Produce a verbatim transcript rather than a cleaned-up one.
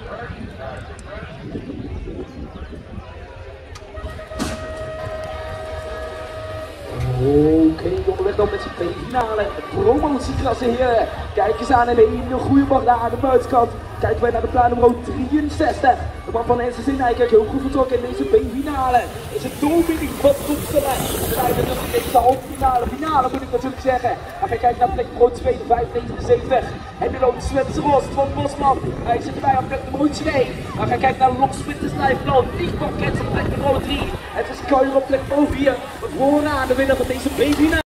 Oké, okay, onderweg dan met zijn finale promotieklasse heren. Kijk eens aan, een hele goede mag daar aan de buitenkant. Kijken wij naar de plaat nummer drieënzestig. De man van N C C Nijkerk, heel goed vertrokken in deze B-finale. Is het doelwinning van Toepselen. We zijn dus in deze halve finale, finale moet ik natuurlijk zeggen. Maar ga kijken naar plek nummer twee, vijf negenenzeventig. En de loopt Zwitseros van Bosman. Hij zit erbij op plek nummer twee. Maar ga kijken naar Lokswinters Nijplan. Niet van Kets op plek nummer drie. Het is Kuijer op plek nummer vier. Vooraan de winnaar van deze B-finale.